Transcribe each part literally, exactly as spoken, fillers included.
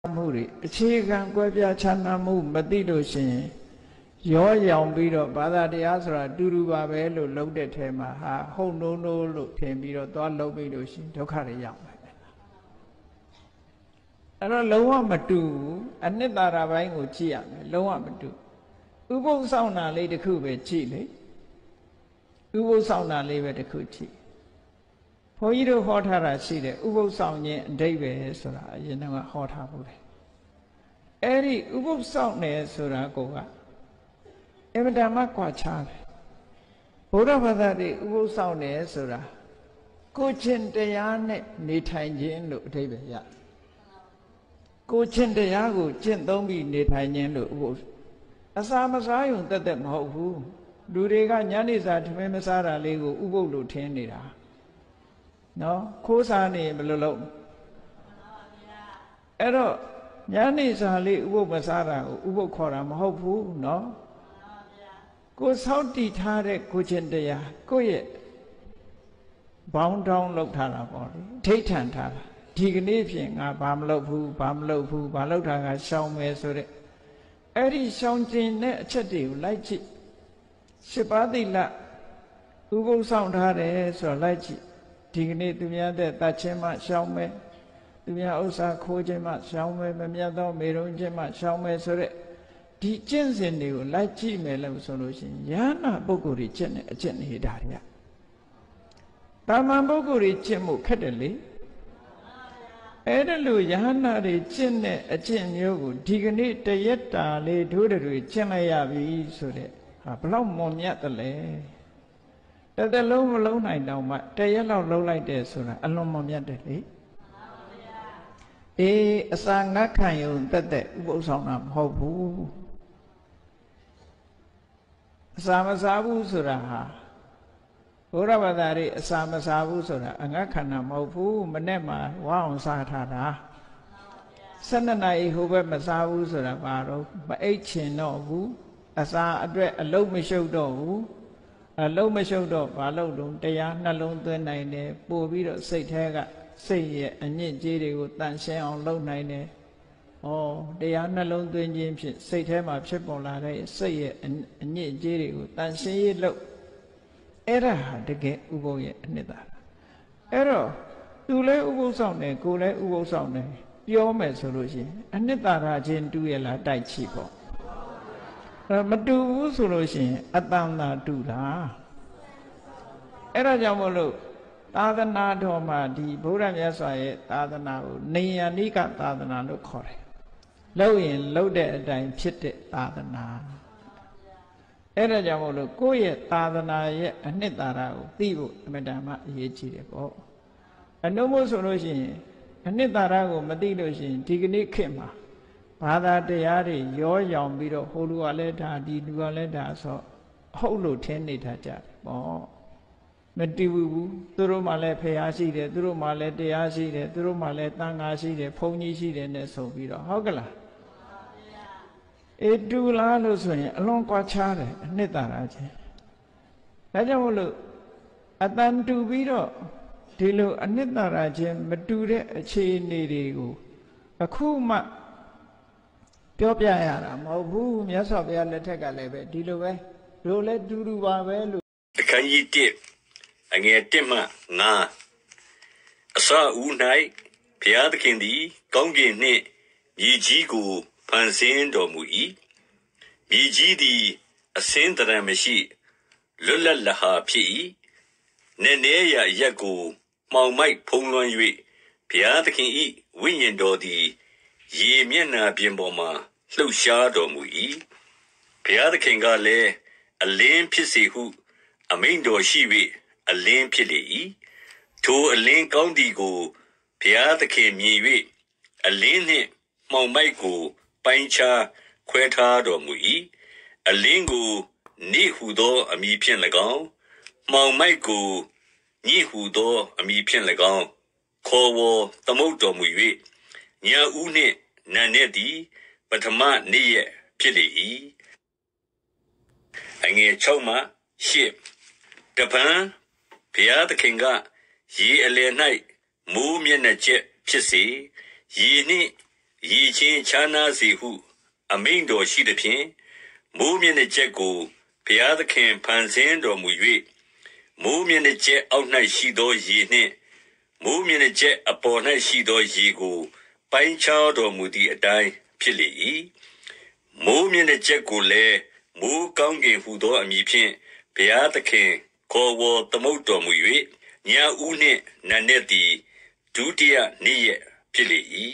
မှုတွေအခြေခံကွဲပြားခြားနားမှုမသိလို့ရှိရင်ရောရောင်ပြီးတော့ဘာသာတရားဆိုတာတူတူပါပဲလို့လုံးတဲ့ထဲမှာဟာဟုတ်နိုးနိုးလို့ထင်ပြီးတော့သွားလုံးပြီးလို့ရှိရင်ဒုက္ခတွေရောက်မယ်အဲ့တော့လုံးဝမတူဘူးအနှစ်သာရပိုင်းကိုကြည့်ရမယ်လုံးဝမတူဥပုသ်ဆောင်တာလေးတစ်ခုပဲကြည့်လေဥပုသ်ဆောင်တာလေးပဲတစ်ခုကြည့်ဘုန်းကြီးတို့ဟောထားတာရှိတယ်ဥပုသ်ဆောင်ခြင်းအဓိပ္ပာယ်ဆိုတာအရင်ကဟောထားဘူးလေအဲ့ဒီဥပုသ်ဆောင်တယ်ဆိုတာကအင်မတန်မှကွာခြားတယ်ဘုရားဘာသာတွေဥပုသ်ဆောင်တယ်ဆိုတာကိုချင်းတရားနဲ့နေထိုင်ခြင်းလို့အဓိပ္ပာယ်ရကိုချင်းတရားကိုကျင့်သုံးပြီးနေထိုင်ခြင်းလို့ဥပုသ်အစာမစားရုံတက်တက်မဟုတ်ဘူးလူတွေကညနေစာထမင်းမစားတာလေးကိုဥပုသ်လို့ထင်နေတာနော်ခိုးစားနေဘယ်လိုလုပ်အဲ့တော့ညနေစာလေးဥပုသ်မစားတာကိုဥပုသ်ခေါ်တာမဟုတ်ဘူးနော်ကိုစောင့်တည်ထားတဲ့ကိုချင်းတရားကိုယ့်ရဲ့ဘောင်းတောင်းလောက်ထားတာပေါ့လေထိတ်ထန်ထားတာဒီကနေ့ဖြင့်ငါဘာမလုပ်ဘူးဘာမလုပ်ဘူးဘာလုပ်တာကရှောင်မယ်ဆိုတဲ့အဲ့ဒီရှောင်ကျင်တဲ့အချက်တွေကိုလိုက်ကြည့်ရှစ်ပါးသီလဥပုသ်ဆောင်ထားတယ်ဆိုတော့လိုက်ကြည့်ဒီကနေ့သူများတဲ့တတ်ချင်းမှရှောင်မယ်သူများဥစ္စာခိုးခြင်းမှရှောင်မယ်မမြတ်သောမေရုံခြင်းမှရှောင်မယ်ဆိုတဲ့ဒီကျင့်စဉ်တွေကိုလိုက်ကြည့်မယ်လို့ဆိုလို့ရှိရင်ယန္နာပုဂ္ဂိုလ်တွေကျင့်တဲ့အကျင့်နေတာတွေကတာမန်ပုဂ္ဂိုလ်တွေကျင့်မှုခက်တယ်လေအဲ့ဒါလို့ယဟနာတွေကျင့်တဲ့အကျင့်မျိုးကိုဒီကနေ့တရက်တာလေးဒုဒတွေကျင့်လိုက်ရပြီဆိုတဲ့ဟာဘလောက်မွန်မြတ်တယ်လဲတစ်သက်လုံးမလုံးနိုင်တော့မှတရက်လောက်လုံးလိုက်တယ်ဆိုတာအလွန်မွန်မြတ်တယ်လေအေးအစာငတ်ခံရုံတက်တဲ့ဥပုသ်ဆောင်တာမဟုတ်ဘူးအစာမစားဘူးဆိုတာဟာဘုရားဘာသာရေးအစာမစားဘူးဆိုတာအငတ်ခန္ဓာမဟုတ်ဘူးမနဲ့မှဝါအောင်စားထားတာဆယ်နှစ်နာရီဟိုဘက်မစားဘူးဆိုတာဘာတော့မအိတ်ချင်တော့ဘူးအစာအတွက်အလုံးမရှုပ်တော့ဘူးအလုံးမရှုပ်တော့ဘာလို့တော့တရားနှလုံးသွင်းနိုင်တယ်ပို့ပြီးတော့စိတ်แท้ကစိတ်ရဲ့အညစ်အကြေးတွေကိုတန်ရှင်းအောင်လုပ်နိုင်တယ်ဩတရားနှလုံးသွင်းခြင်းဖြင့်စိတ်แท้မှာဖြစ်ပေါ်လာတဲ့စိတ်ရဲ့အညစ်အကြေးတွေကိုတန်ရှင်းရေးလုပ်အဲ့ဒါဟာတကယ်ဥပုသ်ရဲ့အနှစ်သာရအဲ့တော့သူလည်းဥပုသ်ဆောင်တယ်ကိုယ်လည်းဥပုသ်ဆောင်တယ်ပြောမယ်ဆိုလို့ရှိရင်အနှစ်သာရချင်းတူရလားတိုက်ချိပေါ့အဲမတူဘူးဆိုလို့ရှိရင်အတန်သာတူတာအဲ့ဒါကြောင့်မို့လို့သာသနာတော်မှာဒီဗုဒ္ဓမြတ်စွာရဲ့သာသနာကိုနေယနိကသာသနာလို့ခေါ်တယ်လုပ်ရင်လုပ်တဲ့အတိုင်းဖြစ်တဲ့သာသနာအဲ့ဒါကြောင့်မို့လို့ကိုယ့်ရဲ့သာသနာရဲ့အနှစ်သာရကိုသိဖို့အမှန်တမ်းအရေးကြီးတယ်ပေါ့အနှုတ်မို့ဆိုလို့ရှိရင်အနှစ်သာရကိုမသိလို့ရှိရင်ဒီကနေ့ခေတ်မှာဘာသာတရားတွေရောရောင်ပြီးတော့ဟိုလူကလည်းဒါဒီလူကလည်းဒါဆိုဟုတ်လို့ထင်နေတာကြတယ်ပေါ့မတူဘူးသူတို့မှလည်းဖရာရှိတယ်သူတို့မှလည်းတရားရှိတယ်သူတို့မှလည်းသံဃာရှိတယ်ဘုန်းကြီးရှိတယ်နဲ့ဆိုပြီးတော့ဟုတ်ကလားအေတူလားလို့ဆိုရင်အလွန်ကွာခြားတယ်အနှစ်သာရချင်းဒါကြောင့်မို့လို့အတန်တူပြီးတော့ဒီလိုအနှစ်သာရချင်းမတူတဲ့အခြေအနေတွေကိုအခုမှပြောပြရတာမဟုတ်ဘူးမြတ်စွာဘုရားလက်ထက်ကလည်းပဲဒီလိုပဲတို့လည်းတူတူပါပဲလို့အခန်းကြီးတစ်အငယ်တစ်မှငါအစဦး၌ဘုရားသခင်သည်ကောင်းကင်နှင့်မြေကြီးကိုဖန်ဆင်းတော်မူ၏မြေကြီးသည်အစင်းတရံမရှိလွတ်လပ်လဟာဖြစ်၏နည်းနည်းရာရက်ကိုမှောင်မိုက်ဖုံးလွှမ်း၍ဘုရားသခင်၏ဝိညာဉ်တော်သည်ရေမျက်နှာပြင်ပေါ်မှလှုပ်ရှားတော်မူ၏ဘုရားသခင်ကလည်းအလင်းဖြစ်စေဟုအမိန့်တော်ရှိ၍အလင်းဖြစ်လေ၏ထိုအလင်းကောင်းသည်ကိုဘုရားသခင်မြင်၍အလင်းနှင့်မှောင်မိုက်ကိုပိုင်းခြားခွဲထားတော်မူ၏အလင်းကိုနေ့ဟုသောအမည်ဖြင့်၎င်းမှောင်မိုက်ကိုညစ်ဟုသောအမည်ဖြင့်၎င်းခေါ်ဝေါ်သမုတ်တော်မူ၍ညဦးနှင့်နံနက်သည်ပထမနေ့ရက်ဖြစ်လေ၏အငယ်၆မှ၈တပံဘုရားသခင်ကရေအလယ်၌မိုးမျက်နှာကျက်ဖြစ်စေရေနှင့်ရေချင်းချမ်းသာစေဟုအမိန့်တော်ရှိသည်ဖြင့်မိုးမျက်နှာကြက်ကိုဘုရားသခင်ဖန်ဆင်းတော်မူ၍မိုးမျက်နှာကြက်အောက်၌ရှိသောရေနှင့်မိုးမျက်နှာကြက်အပေါ်၌ရှိသောရေကိုပိုင်းခြားတော်မူသည့်အတိုင်းဖြစ်လေ၏မိုးမျက်နှာကြက်ကိုလည်းမိုးကောင်းကင်ဟူသောအမည်ဖြင့်ဘုရားသခင်ခေါ်ဝေါ်သမုတ်တော်မူ၍ညဦးနှင့်နံနက်သည်ဒုတိယနေ့ရက်ဖြစ်လေ၏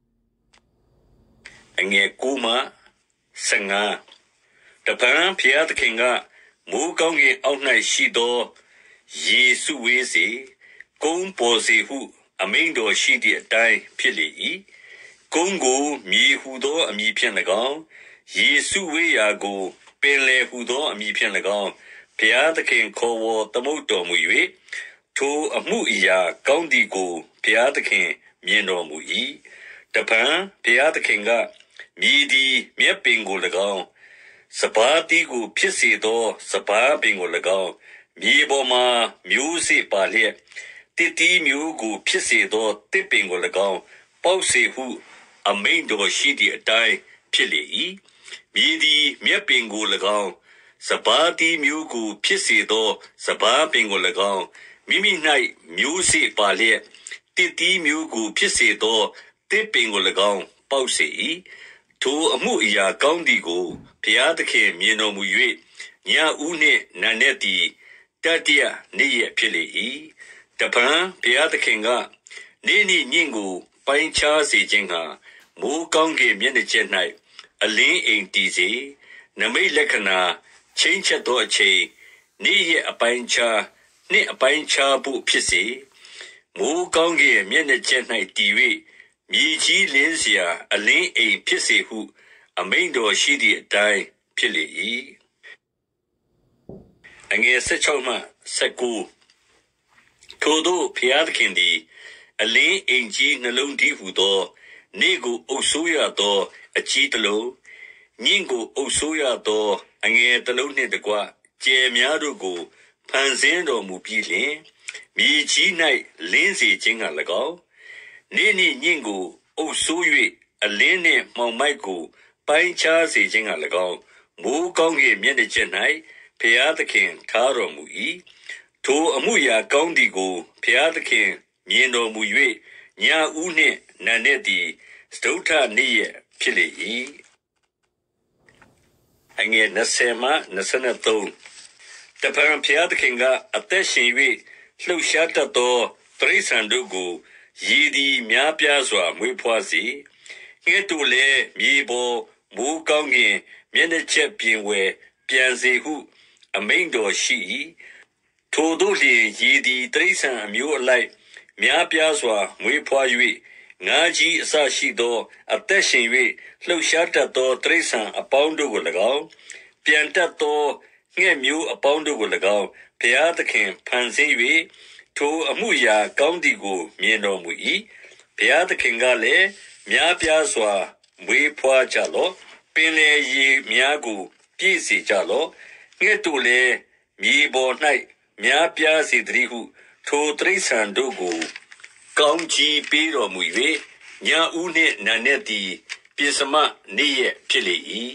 အငယ်ကိုမှဆယ်ငါတပံဘုရားသခင်ကမိုးကောင်းကင်အောက်၌ရှိသောယေစုဝေးစေကုန်းပေါ်စေဟုအမိန့်တော်ရှိသည့်အတိုင်းဖြစ်လေ၏ကုန်းကိုမြေဟုသောအမည်ဖြင့်၎င်းယေစုဝေးရာကိုပင်လယ်ဟုသောအမည်ဖြင့်၎င်းဘုရားသခင်ခေါ်ဝေါ်သမုတ်တော်မူ၍ထိုအမှုအရာကောင်းသည်ကိုဘုရားသခင်မြင်တော်မူ၏တပံဘုရားသခင်ကမြေသည်မြက်ပင်ကို၎င်းစပါးတီကိုဖြစ်စေသောစပါးပင်ကို၎င်းမြေပေါ်မှမျိုးစေ့ပါလျက်တစ်တီးမျိုးကိုဖြစ်စေသောတစ်ပင်ကို၎င်းပေါက်စေဟုအမိန့်တော်ရှိသည့်အတိုင်းဖြစ်လေ၏မြေသည်မြက်ပင်ကို၎င်းစပါးတီမျိုးကိုဖြစ်စေသောစပါးပင်ကို၎င်းမိမိ၌မျိုးစေ့ပါလျက်တစ်တီးမျိုးကိုဖြစ်စေသောတစ်ပင်ကို၎င်းပေါက်စေ၏ထိုအမှုအရာကောင်းသည်ကိုဘုရားသခင်မြင်တော်မူ၍ညဦးနှင့်နံနက်သည်တတိယနေ့ရက်ဖြစ်လေ၏တပံဘုရားသခင်ကနေ့နေ့ညင်ကိုပိုင်းခြားစေခြင်းဟာမိုးကောင်းကင်မျက်နှာကျက်၌အလင်းအိမ်တည်စေနမိတ်လက္ခဏာချင်းချက်သောအချိန်နေ့ရက်အပိုင်းခြားနှစ်အပိုင်းခြားဖို့ဖြစ်စေမိုးကောင်းကင်မျက်နှာကျက်၌တည်၍မြေကြီးလင်းเสียအလင်းအိမ်ဖြစ်စေဟုအမိန့်တော်ရှိသည့်အတိုင်းဖြစ်လေ၏အငယ်၁၆မှ၁၉ထိုသို့ဘုရားသခင်သည်အလင်းအိမ်ကြီးနှလုံးတည်းဟူသောနေ့ကိုအုပ်စိုးရသောအကြီးတစ်လုံးညင်ကိုအုပ်စိုးရသောအငယ်တစ်လုံးနှင့်တကွကျယ်များတို့ကိုဖန်ဆင်းတော်မူပြီးလျှင်မြေကြီး၌လင်းစေခြင်းက၎င်းနေ့နေ့ညင်ကိုအုပ်စိုး၍အလင်းနှင့်မှောင်မိုက်ကိုပိုင်းခြားစေခြင်းက၎င်းမိုးကောင်းကင်မျက်နှာကျက်၌ဘုရားသခင်ထားတော်မူ၏ထိုအမှုရာကောင်းသည်ကိုဘုရားသခင်မြင်တော်မူ၍ညဦးနှင့်နံနက်သည်စတုထနေ့ရက်ဖြစ်လေ၏အငယ်၂၀မှ၂၃တပံဘုရားသခင်ကအသက်ရှင်၍လှုပ်ရှားတတ်သောတိရစ္ဆာန်တို့ကိုရည်သည်များပြားစွာမွေးဖွားစေငှက်တို့လည်းမြေပေါ်မိုးကောင်းကင်မျက်နှာချက်ပြင်ဝယ်ပြန်စေဟုအမိန့်တော်ရှိ၏ထိုတို့လျင်ရည်သည်တိရစ္ဆာန်အမျိုးအလိုက်များပြားစွာမွေးဖွား၍ငါးကြီးအစရှိသောအသက်ရှင်၍လှုပ်ရှားတတ်သောတိရစ္ဆာန်အပေါင်းတို့ကို၎င်းပြန်တတ်သောငှက်မျိုးအပေါင်းတို့ကို၎င်းဘုရားသခင်ဖန်ဆင်း၍ထိုအမှုရာကောင်းသည်ကိုမြင်တော်မူ၏ဘုရားသခင်ကလည်းများပြားစွာမွေးဖွားကြလော့ပင်လေရေများကိုပြည့်စေကြလော့ငှက်တို့လည်းမြေပေါ်၌များပြားစေတည်းဟုထိုတိရစ္ဆာန်တို့ကိုကောင်းကြီးပေးတော်မူ၍ညဦးနှင့်နံနက်သည်ပဥ္စမနေ့ရက်ဖြစ်လေ၏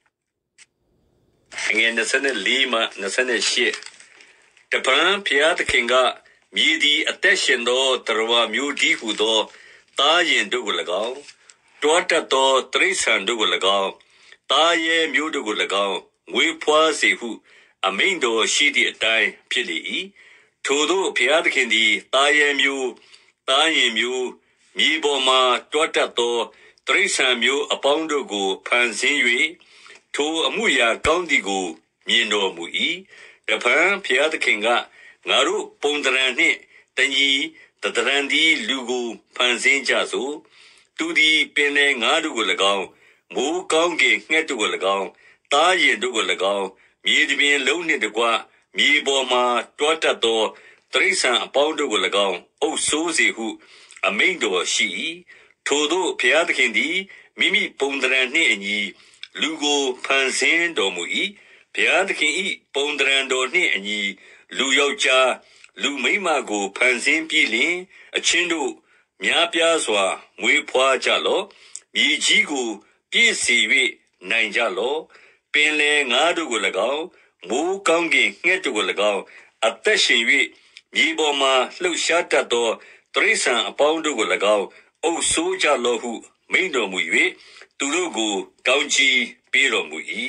အငယ်၂၄မှ၂၈တပံဘုရားသခင်ကမြေသည်အသက်ရှင်သောတရဝမျိုးတည်းဟူသောသားယင်တို့ကို၎င်းတွားတတ်သောတိရစ္ဆာန်တို့ကို၎င်းသားရဲမျိုးတို့ကို၎င်းမွေးဖွားစေဟုအမိန့်တော်ရှိသည့်အတိုင်းဖြစ်လေ၏ထိုသို့ဘုရားသခင်သည်သားရဲမျိုးသားယင်မျိုးမြေပေါ်မှတွားတတ်သောတိရစ္ဆာန်မျိုးအပေါင်းတို့ကိုဖန်ဆင်း၍ထိုအမှုရာကောင်းသည်ကိုမြင်တော်မူ၏တဖန်ဘုရားသခင်ကငါတို့ပုံတရံနှင့်တညီတတရံသည်လူကိုဖန်ဆင်းကြစို့သူသည်ပင်လေငါတို့ကို၎င်းမိုးကောင်းကင်ငှက်တို့ကို၎င်းသားယင်တို့ကို၎င်းမြေပြင်လုံးနှင့်တကွမြေပေါ်မှတွားတတ်သောတိရစ္ဆာန်အပေါင်းတို့ကို၎င်းအုပ်စိုးစေဟုအမိန့်တော်ရှိ၏ထိုသို့ဘုရားသခင်သည်မိမိပုံတရံနှင့်အညီလူကိုဖန်ဆင်းတော်မူ၏ဘုရားသခင်၏ပုံတရံတော်နှင့်အညီလူယောက်ျားလူမိန်းမကိုဖန်ဆင်းပြီးလျှင်အချင်းတို့များပြားစွာမွေးဖွားကြလော့မြေကြီးကိုပြည့်စေ၍နိုင်ကြလော့ပင်လေငါတို့ကို၎င်းမိုးကောင်းကင်ငှက်တို့ကို၎င်းအသက်ရှင်၍မြေပေါ်မှလှုပ်ရှားတတ်သောတိရစ္ဆာန်အပေါင်းတို့ကို၎င်းအုပ်ဆိုးကြလော့ဟုမိန့်တော်မူ၍သူတို့ကိုကောင်းချီးပေးတော်မူ၏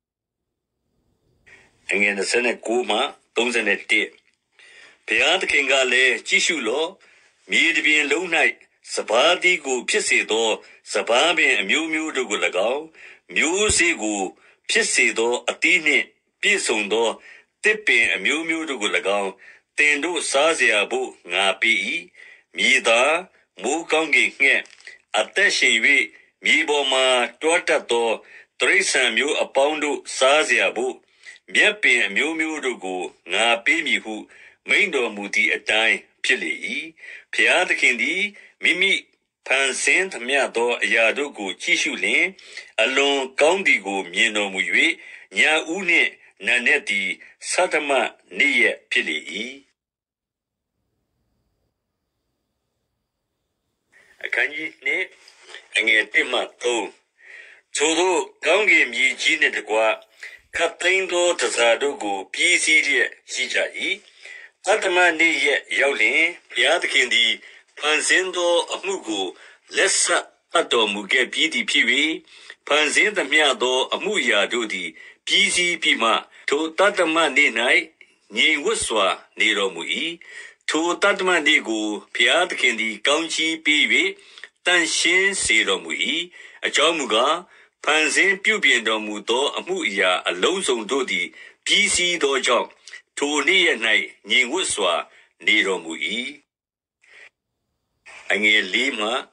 အငယ်29မှ31ဘုရားသခင်ကလည်းကြည့်ရှုလော့မြေတစ်ပြင်လုံး၌စပါးသီးကိုဖြစ်စေသောစပါးပင်အမျိုးမျိုးတို့ကို၎င်းမျိုးစေ့ကိုဖြစ်စေသောအသီးနှင့်ပြည့်စုံသောတစ်ပင်အမျိုးမျိုးတို့ကို၎င်းတင်တို့စားเสียဖို့ငါပေး၏မြေသားမိုးကောင်းကင်ငှက်အသက်ရှင်၍မြေပေါ်မှတွားတတ်သောတိရစ္ဆာန်မျိုးအပေါင်းတို့စားเสียဖို့မြက်ပင်အမျိုးမျိုးတို့ကိုငါပေးမည်ဟုမိန့်တော်မူသည့်အတိုင်းဖြစ်လေ၏ဖျားသခင်သည်မိမိဖန်ဆင်းသမျှသောအရာတို့ကိုကြည့်ရှုလျင်အလွန်ကောင်းသည်ကိုမြင်တော်မူ၍ညာဦးနှင့်နံနက်သည်သတ္တမနေ့ရက်ဖြစ်လေ၏အခန်းကြီးနှစ်အငယ်တစ်မှသုံးထိုသောကောင်းကင်မြေကြီးနှင့်တကွခတ်သိမ်းသောတစားတို့ကိုပြည်စည်းလျက်ရှိကြ၏သတ္တမနေ့ရက်ရောက်လျင်ဘုရားသခင်သည်ဖန်ဆင်းသောအမှုကိုလက်ဆက်အပ်တော်မူခဲ့ပြီးသည်ဖြစ်၍ဖန်ဆင်းသမျှသောအမှုရာတို့သည်ပြည်စည်းပြီးမှထိုသတ္တမနေ့၌ငြိမ်ဝတ်စွာနေတော်မူ၏ထိုသတ္တမနေ့ကိုဘုရားသခင်သည်ကောင်းချီးပေး၍တန်ရှင်းစေတော်မူ၏အကြောင်းမူကားဖန်ဆင်းပြုပြင်တော်မူသောအမှုအရာအလုံးစုံတို့သည်ပြည်စည်းသောကြောင့်ထိုနေ့ရက်၌ငြိမ်ဝတ်စွာနေတော်မူ၏အငယ်လေးမှ